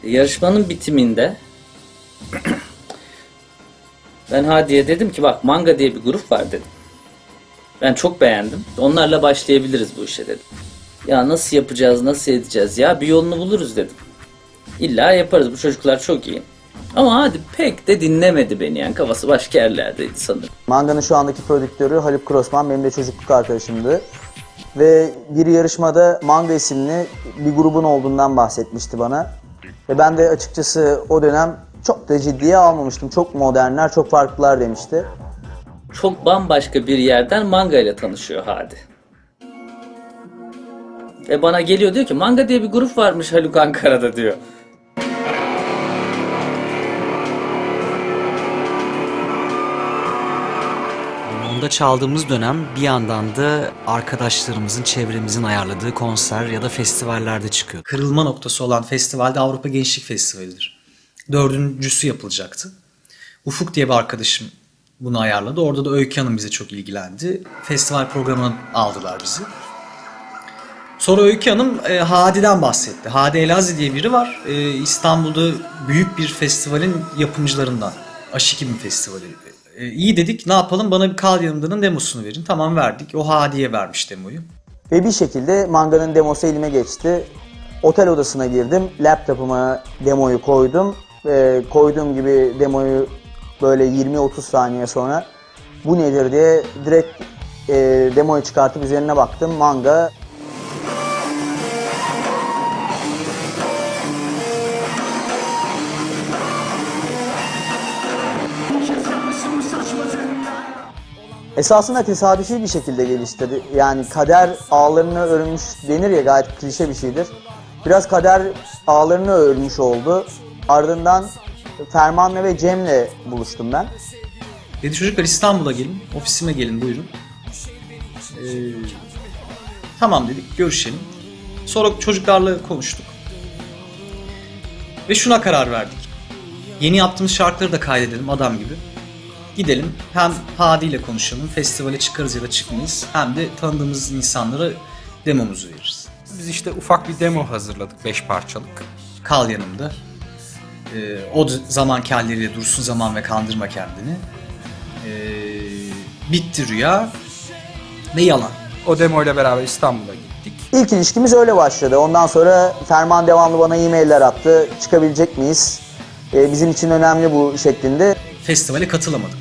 Yarışmanın bitiminde ben Hadi'ye dedim ki bak Manga diye bir grup var dedim. Ben çok beğendim. Onlarla başlayabiliriz bu işe dedim. Ya nasıl yapacağız, nasıl edeceğiz ya bir yolunu buluruz dedim. İlla yaparız, bu çocuklar çok iyi. Ama Hadi pek de dinlemedi beni, yani kafası başka yerlerdeydi sanırım. Manga'nın şu andaki prodüktörü Haluk Crossman benim de çocukluk arkadaşımdı. Ve bir yarışmada Manga isimli bir grubun olduğundan bahsetmişti bana. Ve ben de açıkçası o dönem çok da ciddiye almamıştım. Çok modernler, çok farklılar demişti. Çok bambaşka bir yerden Manga ile tanışıyor Hadi. Ve bana geliyor diyor ki Manga diye bir grup varmış Haluk Ankara'da diyor. Onda çaldığımız dönem bir yandan da arkadaşlarımızın, çevremizin ayarladığı konser ya da festivallerde çıkıyor. Kırılma noktası olan festivalde Avrupa Gençlik Festivali'dir. 4.'sü yapılacaktı. Ufuk diye bir arkadaşım bunu ayarladı. Orada da Öykü Hanım bize çok ilgilendi. Festival programına aldılar bizi. Sonra Öykü Hanım Hadi'den bahsetti. Hadi Elazığ diye biri var. İstanbul'da büyük bir festivalin yapımcılarından. Aşikim'in festivali. İyi dedik, ne yapalım, bana bir Kal Yanımda'nın demosunu verin. Tamam, verdik. O Hadi'ye vermiş demoyu. Ve bir şekilde Manga'nın demosu elime geçti. Otel odasına girdim. Laptopuma demoyu koydum. Koyduğum gibi demoyu böyle 20-30 saniye sonra bu nedir diye direkt demoyu çıkartıp üzerine baktım. Manga. Esasında tesadüfi bir şekilde gelişti. Yani kader ağlarını örmüş denir ya, gayet klişe bir şeydir. Biraz kader ağlarını örmüş oldu. Ardından Ferman'la ve Cem'le buluştum ben. Dedi çocuklar İstanbul'a gelin, ofisime gelin buyurun. Tamam dedik, görüşelim. Sonra çocuklarla konuştuk. Ve şuna karar verdik. Yeni yaptığımız şarkıları da kaydedelim adam gibi. Gidelim, hem Hadi ile konuşalım, festivale çıkarız ya da çıkmayız, hem de tanıdığımız insanlara demomuzu veririz. Biz işte ufak bir demo hazırladık, 5 parçalık. Kal Yanımda, o zamanki halleriyle Dursun Zaman ve Kandırma Kendini, Bitti Rüya ve Yalan. O demo ile beraber İstanbul'a gittik. İlk ilişkimiz öyle başladı. Ondan sonra Ferman devamlı bana e-mailler attı. Çıkabilecek miyiz? Bizim için önemli bu şeklinde. Festivale katılamadık.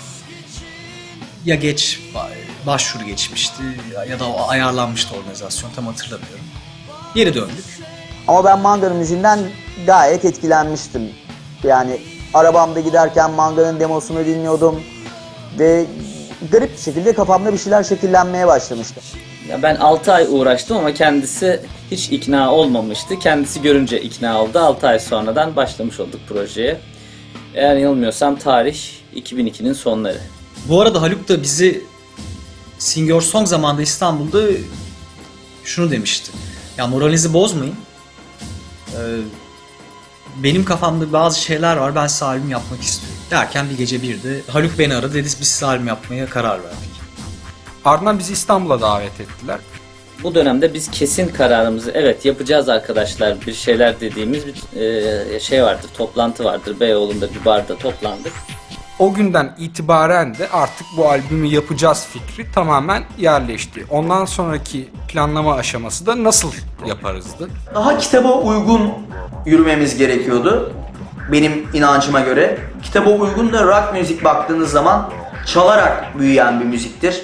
Ya başvuru geçmişti ya da o ayarlanmıştı organizasyon, tam hatırlamıyorum. Geri döndük. Ama ben Manga'nın müziğinden gayet etkilenmiştim. Yani arabamda giderken Manga'nın demosunu dinliyordum ve garip bir şekilde kafamda bir şeyler şekillenmeye başlamıştı. Ya ben 6 ay uğraştım ama kendisi hiç ikna olmamıştı. Kendisi görünce ikna oldu. 6 ay sonradan başlamış olduk projeye. Eğer yanılmıyorsam tarih 2002'nin sonları. Bu arada Haluk da bizi Sing Your Song zamanında İstanbul'da şunu demişti. Ya moralinizi bozmayın. Benim kafamda bazı şeyler var, ben size albüm yapmak istiyorum. Derken bir gece birde Haluk beni aradı, dedi biz size albüm yapmaya karar verdik. Ardından bizi İstanbul'a davet ettiler. Bu dönemde biz kesin kararımızı evet yapacağız arkadaşlar bir şeyler dediğimiz bir şey vardır, toplantı vardır. Beyoğlu'nda bir barda toplandık. O günden itibaren de artık bu albümü yapacağız fikri tamamen yerleşti. Ondan sonraki planlama aşaması da nasıl yaparızdı? Daha kitaba uygun yürümemiz gerekiyordu. Benim inancıma göre. Kitaba uygun da rock müzik baktığınız zaman çalarak büyüyen bir müziktir.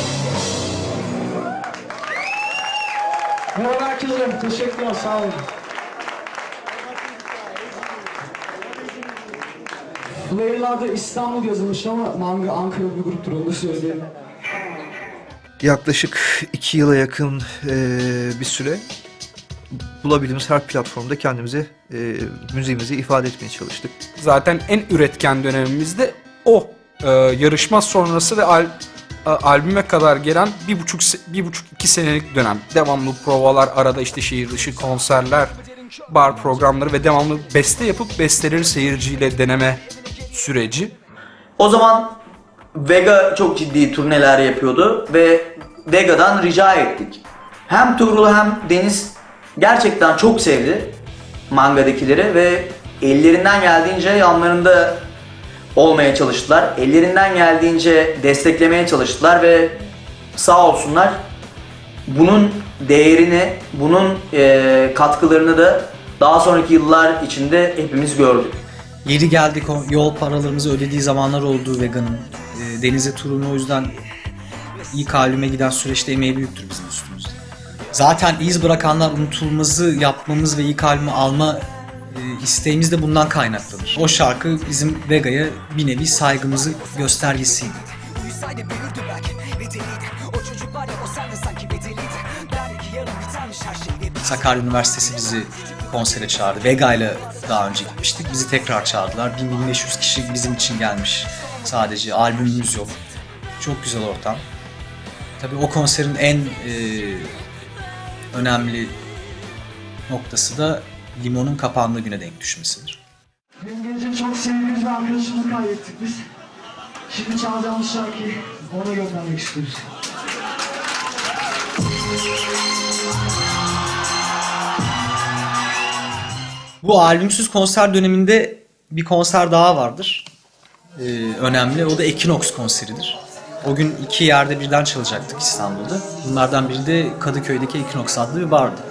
Merhaba herkese, teşekkürler, sağ olun. Player'larda İstanbul yazılmış ama Manga Ankara bir gruptur, onu da söyleyelim. Yaklaşık 2 yıla yakın bir süre bulabildiğimiz her platformda kendimizi, müziğimizi ifade etmeye çalıştık. Zaten en üretken dönemimizde o yarışma sonrası ve albüme kadar gelen bir buçuk iki senelik dönem. Devamlı provalar, arada işte şehir dışı konserler, bar programları ve devamlı beste yapıp besteleri seyirciyle deneme süreci. O zaman Vega çok ciddi turneler yapıyordu ve Vega'dan rica ettik. Hem Tuğrul hem Deniz gerçekten çok sevdi. Manga'dakileri ve ellerinden geldiğince yanlarında olmaya çalıştılar. Ellerinden geldiğince desteklemeye çalıştılar ve sağ olsunlar bunun değerini, bunun katkılarını da daha sonraki yıllar içinde hepimiz gördük. Yeri geldik o yol paralarımızı ödediği zamanlar oldu Vega'nın. Denize turunu o yüzden ilk albüme giden süreçte emeği büyüktür bizim üstümüzde. Zaten iz bırakanlar unutulmazı yapmamız ve ilk albümü alma isteğimiz de bundan kaynaklanır. O şarkı bizim Vega'ya bir nevi saygımızı göstergesiydi. Sakarya Üniversitesi bizi konsere çağırdı. Vega ile daha önce gitmiştik. Bizi tekrar çağırdılar. 1000-1500 kişi bizim için gelmiş. Sadece albümümüz yok. Çok güzel ortam. Tabii o konserin en önemli noktası da Limon'un kapandığı güne denk düşmesidir. Dün gece çok sevdiğimiz bir arkadaşımızı kaybettik biz. Şimdi çalacağımız şarkıyı ona göndermek istiyoruz. Bu albümsüz konser döneminde bir konser daha vardır. Önemli. O da Ekinoks konseridir. O gün 2 yerde birden çalacaktık İstanbul'da. Bunlardan biri de Kadıköy'deki Ekinoks adlı bir bardı.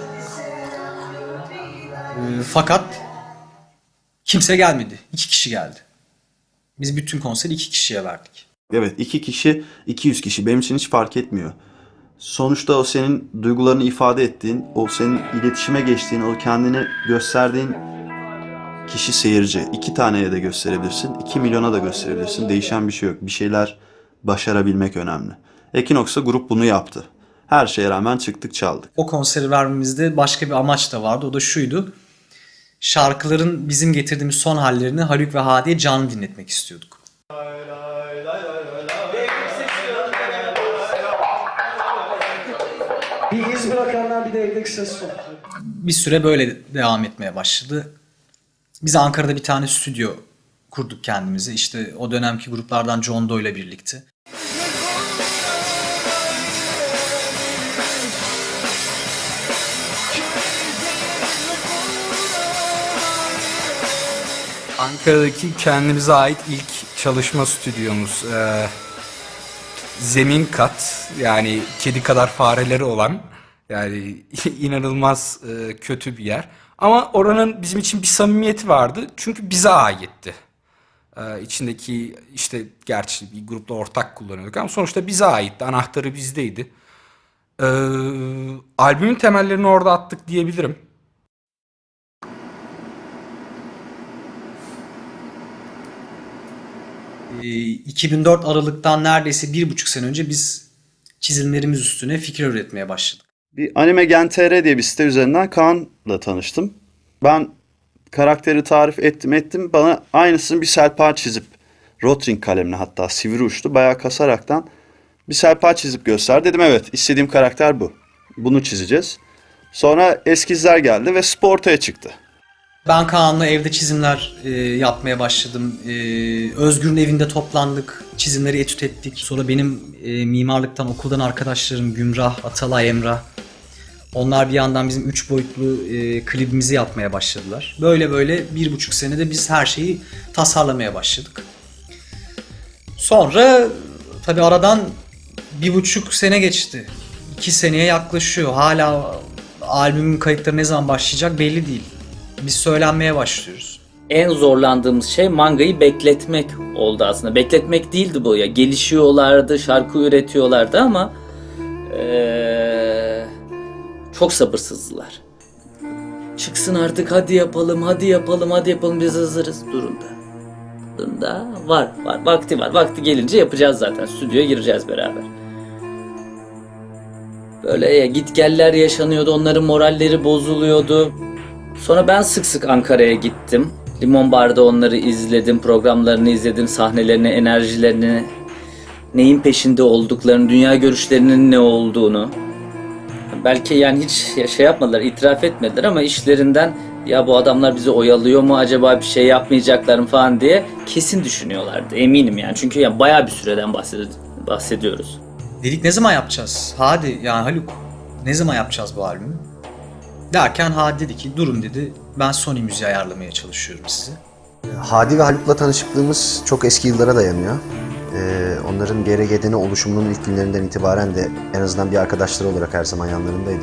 Fakat kimse gelmedi. 2 kişi geldi. Biz bütün konseri 2 kişiye verdik. Evet, 2 kişi, 200 kişi benim için hiç fark etmiyor. Sonuçta o senin duygularını ifade ettiğin, o senin iletişime geçtiğin, o kendini gösterdiğin kişi seyirci. 2 taneye de gösterebilirsin, 2 milyona da gösterebilirsin. Değişen bir şey yok. Bir şeyler başarabilmek önemli. Ekinoks'ta grup bunu yaptı. Her şeye rağmen çıktık çaldık. O konseri vermemizde başka bir amaç da vardı. O da şuydu. Şarkıların bizim getirdiğimiz son hallerini Haluk ve Hadi'ye canlı dinletmek istiyorduk. Bir iz bırakanlar bir de evdeki ses son. Bir süre böyle devam etmeye başladı. Biz Ankara'da bir tane stüdyo kurduk kendimize. İşte o dönemki gruplardan John Doe ile birlikte. Ankara'daki kendimize ait ilk çalışma stüdyomuz. Zemin kat, yani kedi kadar fareleri olan, yani inanılmaz kötü bir yer. Ama oranın bizim için bir samimiyeti vardı çünkü bize aitti. İçindeki işte gerçi bir grupla ortak kullanıyorduk ama sonuçta bize aitti, anahtarı bizdeydi. Albümün temellerini orada attık diyebilirim. Ee, 2004 Aralık'tan neredeyse 1,5 sene önce biz çizimlerimiz üstüne fikir üretmeye başladık. Bir Anime Gen TR diye bir site üzerinden Kaan'la tanıştım. Ben karakteri tarif ettim. Bana aynısını bir selpa çizip, Rotring kalemle hatta sivri uçlu, bayağı kasaraktan bir selpa çizip göster. Dedim evet, istediğim karakter bu. Bunu çizeceğiz. Sonra eskizler geldi ve spor ortaya çıktı. Ben Kaan'la evde çizimler yapmaya başladım. Özgür'ün evinde toplandık, çizimleri etüt ettik. Sonra benim mimarlıktan, okuldan arkadaşlarım Gümrah, Atalay, Emrah. Onlar bir yandan bizim 3 boyutlu klibimizi yapmaya başladılar. Böyle 1,5 senede biz her şeyi tasarlamaya başladık. Sonra tabii aradan 1,5 sene geçti. 2 seneye yaklaşıyor. Hala albümün kayıtları ne zaman başlayacak belli değil. Biz söylenmeye başlıyoruz. En zorlandığımız şey Manga'yı bekletmek oldu aslında. Bekletmek değildi bu ya. Gelişiyorlardı, şarkı üretiyorlardı ama çok sabırsızdılar. Çıksın artık, hadi yapalım, biz hazırız. Durun da var, vakti var. Vakti gelince yapacağız zaten. Stüdyoya gireceğiz beraber. Böyle gitgeller yaşanıyordu, onların moralleri bozuluyordu. Sonra ben sık sık Ankara'ya gittim. Limon Bar'da onları izledim, programlarını izledim, sahnelerini, enerjilerini, neyin peşinde olduklarını, dünya görüşlerinin ne olduğunu. Belki yani hiç şey yapmadılar, itiraf etmediler ama işlerinden ya bu adamlar bizi oyalıyor mu, acaba bir şey yapmayacaklar mı falan diye kesin düşünüyorlardı. Eminim yani, çünkü yani bayağı bir süreden bahsediyoruz. Dedik ne zaman yapacağız? Hadi yani Haluk, ne zaman yapacağız bu albümü? Derken Hadi dedi ki durun dedi, ben Sony müziği ayarlamaya çalışıyorum size. Hadi ve Haluk'la tanışıklığımız çok eski yıllara dayanıyor. Onların GRG'den oluşumunun ilk günlerinden itibaren de en azından bir arkadaşları olarak her zaman yanlarındaydım.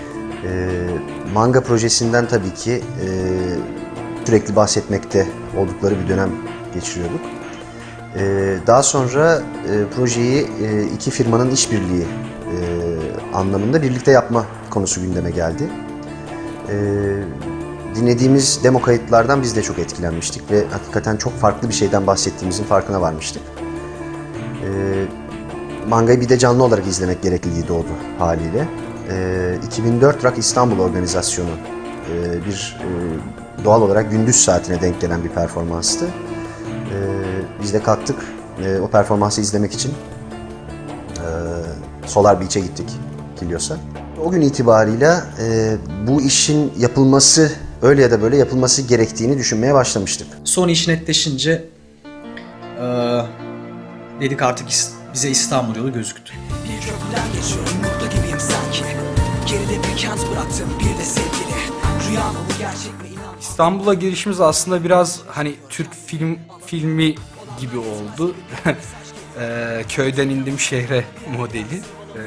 Manga projesinden tabii ki sürekli bahsetmekte oldukları bir dönem geçiriyorduk. Daha sonra projeyi iki firmanın işbirliği anlamında birlikte yapma konusu gündeme geldi. Dinlediğimiz demo kayıtlardan biz de çok etkilenmiştik ve hakikaten çok farklı bir şeyden bahsettiğimizin farkına varmıştık. Mangayı bir de canlı olarak izlemek gerekliliği doğdu haliyle. 2004 Rock İstanbul organizasyonu doğal olarak gündüz saatine denk gelen bir performanstı. Biz de kalktık o performansı izlemek için Solar Beach'e gittik Kilyos'a. O gün itibarıyla bu işin yapılması, öyle ya da böyle yapılması gerektiğini düşünmeye başlamıştık. Sony iş netleşince dedik artık bize İstanbul yolu gözüktü. Bir köprüden geçiyorum, burada gibiyim sanki. Geride bir kent bıraktım, bir de sevgili. Rüya mı bu, gerçek mi, inan. İstanbul'a girişimiz aslında biraz hani Türk filmi gibi oldu. Köyden indim şehre modeli.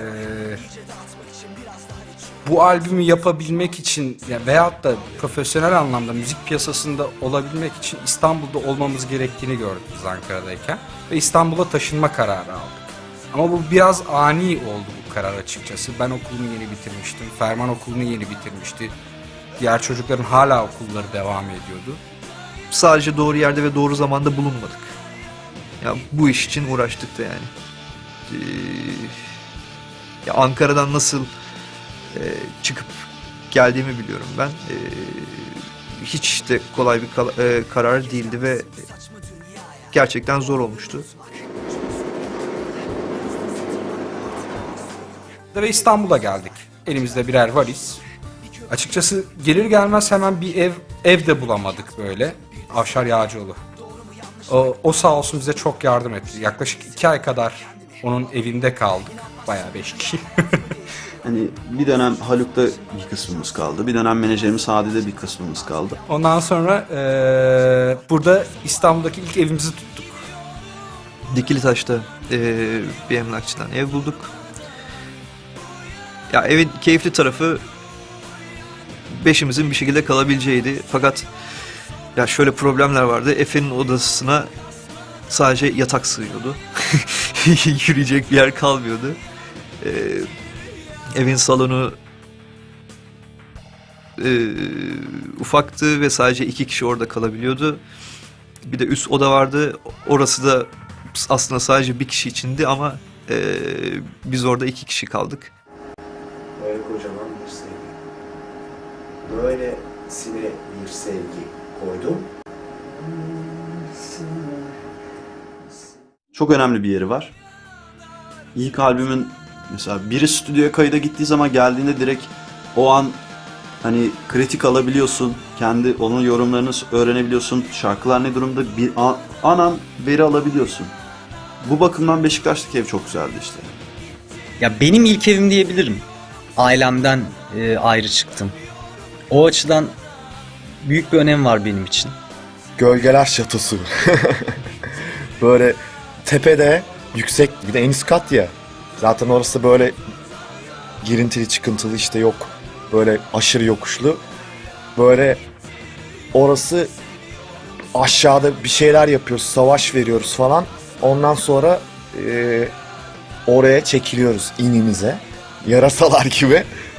Bu albümü yapabilmek için veyahut da profesyonel anlamda müzik piyasasında olabilmek için İstanbul'da olmamız gerektiğini gördük biz Ankara'dayken. Ve İstanbul'a taşınma kararı aldık. Ama bu biraz ani oldu bu karar açıkçası. Ben okulumu yeni bitirmiştim. Ferman okulunu yeni bitirmişti. Diğer çocukların hala okulları devam ediyordu. Sadece doğru yerde ve doğru zamanda bulunmadık. Ya bu iş için uğraştık da yani. Ya Ankara'dan nasıl çıkıp geldiğimi biliyorum ben. Hiç de kolay bir karar değildi ve gerçekten zor olmuştu. Ve İstanbul'a geldik. Elimizde birer valiz. Açıkçası gelir gelmez hemen bir ev de bulamadık böyle. Avşar Yağcıoğlu. O sağ olsun bize çok yardım etti. Yaklaşık 2 ay kadar onun evinde kaldık. Bayağı 5 kişi. Hani bir dönem Haluk'ta bir kısmımız kaldı. Bir dönem menajerimiz Hadi'de bir kısmımız kaldı. Ondan sonra burada İstanbul'daki ilk evimizi tuttuk. Dikilitaş'ta bir emlakçıdan ev bulduk. Ya evin keyifli tarafı beşimizin bir şekilde kalabileceğiydi. Fakat ya şöyle problemler vardı. Efe'nin odasına sadece yatak sığıyordu. Yürüyecek bir yer kalmıyordu. Evin salonu ufaktı ve sadece 2 kişi orada kalabiliyordu. Bir de üst oda vardı. Orası da aslında sadece bir kişi içindi ama biz orada 2 kişi kaldık. Böyle kocaman bir sevgi. Böylesine bir sevgi koydum. Çok önemli bir yeri var. İlk albümün mesela biri stüdyoya kayda gittiği zaman geldiğinde direkt o an hani kritik alabiliyorsun. Kendi onun yorumlarını öğrenebiliyorsun. Şarkılar ne durumda bir an veri alabiliyorsun. Bu bakımdan Beşiktaş'taki ev çok güzeldi işte. Ya benim ilk evim diyebilirim. Ailemden ayrı çıktım. O açıdan büyük bir önem var benim için. Gölgeler Şatosu. Böyle tepede yüksek, bir de en üst kat ya. Zaten orası böyle girintili çıkıntılı işte yok. Böyle aşırı yokuşlu. Böyle orası aşağıda bir şeyler yapıyoruz, savaş veriyoruz falan. Ondan sonra oraya çekiliyoruz inimize. Yarasalar gibi.